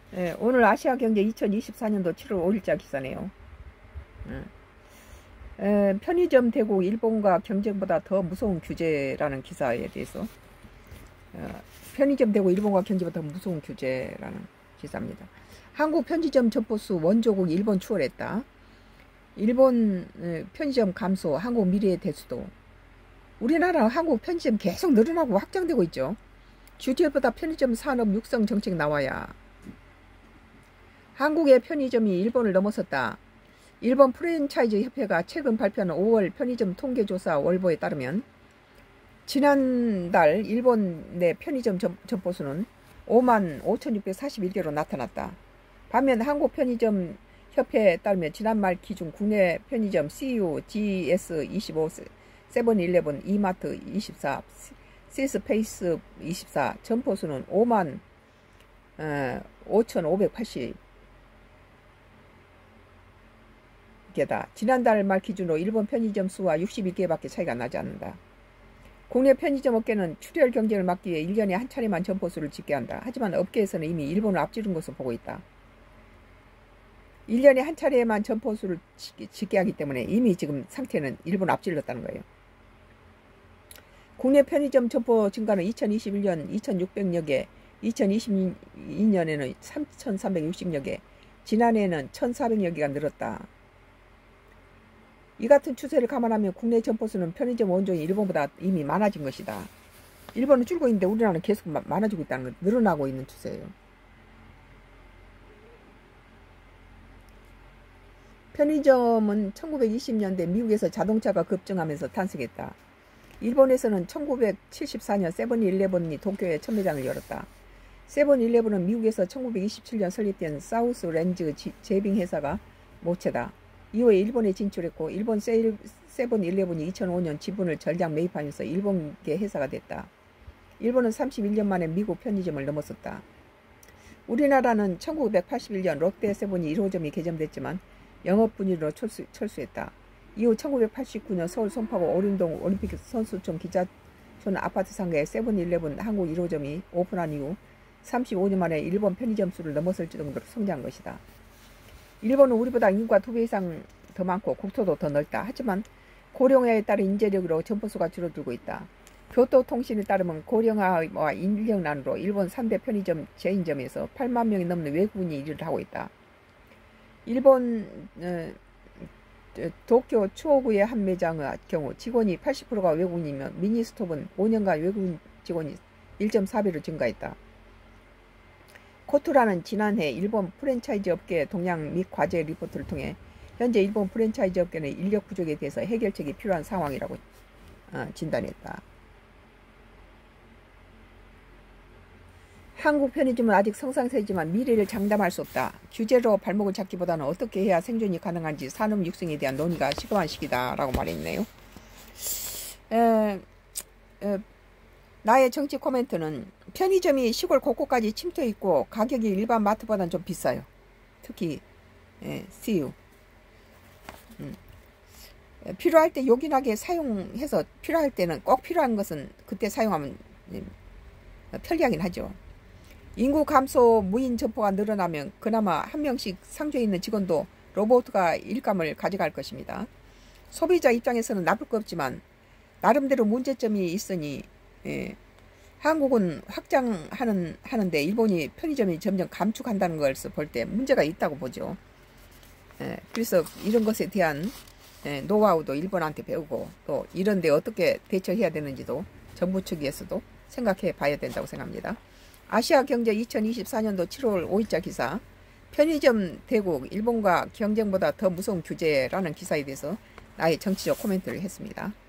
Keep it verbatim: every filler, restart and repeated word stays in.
예, 오늘 아시아경제 이천이십사 년도 칠월 오일자 기사네요. 음. 에, 편의점 대국 일본과 경쟁보다 더 무서운 규제라는 기사에 대해서 어, 편의점 대국 일본과 경쟁보다 더 무서운 규제라는 기사입니다. 한국 편의점 점포수 원조국 일본 추월했다. 일본 편의점 감소, 한국 미래의 대수도. 우리나라 한국 편의점 계속 늘어나고 확장되고 있죠. 규제보다 편의점 산업 육성 정책 나와야. 한국의 편의점이 일본을 넘어섰다. 일본 프랜차이즈 협회가 최근 발표한 오월 편의점 통계조사 월보에 따르면 지난달 일본 내 편의점 점포수는 오만 오천육백사십일 개로 나타났다. 반면 한국 편의점 협회에 따르면 지난말 기준 국내 편의점 씨유, 지에스 이십오, 세븐일레븐, 이마트 이십사, 시스페이스 이십사 점포수는 오만 오천오백팔십 개다. 지난달 말 기준으로 일본 편의점 수와 육십일 개밖에 차이가 나지 않는다. 국내 편의점 업계는 출혈 경쟁을 막기 위해 일 년에 한 차례만 점포수를 짓게 한다. 하지만 업계에서는 이미 일본을 앞지른 것으로 보고 있다. 일 년에 한 차례만 점포수를 짓게 하기 때문에 이미 지금 상태는 일본 앞질렀다는 거예요. 국내 편의점 점포 증가는 이천이십일 년 이천육백여 개, 이천이십이 년에는 삼천삼백육십여 개, 지난해에는 천사백여 개가 늘었다. 이 같은 추세를 감안하면 국내 점포수는 편의점 원종이 일본보다 이미 많아진 것이다. 일본은 줄고 있는데 우리나라는 계속 많아지고 있다는 것, 늘어나고 있는 추세예요. 편의점은 천구백이십 년대 미국에서 자동차가 급증하면서 탄생했다. 일본에서는 천구백칠십사 년 세븐일레븐이 도쿄에 첫 매장을 열었다. 세븐일레븐은 미국에서 천구백이십칠 년 설립된 사우스 렌즈 제빙 회사가 모체다. 이후에 일본에 진출했고 일본 세븐일레븐이 이천오 년 지분을 전량 매입하면서 일본계 회사가 됐다. 일본은 삼십일 년 만에 미국 편의점을 넘어섰다. 우리나라는 천구백팔십일 년 롯데세븐이 일 호점이 개점됐지만 영업분위기로 철수, 철수했다. 이후 천구백팔십구 년 서울 송파구 오림동 올림픽 선수촌 기자촌 아파트 상가에 세븐일레븐 한국 일 호점이 오픈한 이후 삼십오 년 만에 일본 편의점 수를 넘어설 정도로 성장한 것이다. 일본은 우리보다 인구가 두 배 이상 더 많고 국토도 더 넓다. 하지만 고령화에 따른 인재력으로 점포수가 줄어들고 있다. 교토통신에 따르면 고령화와 인력난으로 일본 삼 대 편의점 체인점에서 팔만 명이 넘는 외국인이 일을 하고 있다. 일본 어, 도쿄 추오구의 한 매장의 경우 직원이 팔십 퍼센트가 외국인이며 미니스톱은 오 년간 외국인 직원이 일 점 사 배로 증가했다. 코토라는 지난해 일본 프랜차이즈 업계 동향 및 과제 리포트를 통해 현재 일본 프랜차이즈 업계는 인력 부족에 대해서 해결책이 필요한 상황이라고 어, 진단했다. 한국 편의점은 아직 성장세지만 미래를 장담할 수 없다. 규제로 발목을 잡기보다는 어떻게 해야 생존이 가능한지 산업 육성에 대한 논의가 시급한 시기다 라고 말했네요. 에, 에, 나의 정치 코멘트는 편의점이 시골 곳곳까지 침투해 있고 가격이 일반 마트보다는 좀 비싸요. 특히 에, 씨유. 음. 필요할 때 요긴하게 사용해서 필요할 때는 꼭 필요한 것은 그때 사용하면 편리하긴 하죠. 인구 감소, 무인 점포가 늘어나면 그나마 한 명씩 상주에 있는 직원도 로봇가 일감을 가져갈 것입니다. 소비자 입장에서는 나쁠 거 없지만 나름대로 문제점이 있으니 예, 한국은 확장하는 하는데 일본이 편의점이 점점 감축한다는 것을 볼 때 문제가 있다고 보죠. 예, 그래서 이런 것에 대한 예, 노하우도 일본한테 배우고 또 이런 데 어떻게 대처해야 되는지도 정부 측에서도 생각해 봐야 된다고 생각합니다. 아시아경제 이천이십사 년도 칠월 오일자 기사, 편의점 대국 일본과 경쟁보다 더 무서운 규제라는 기사에 대해서 나의 정치적 코멘트를 했습니다.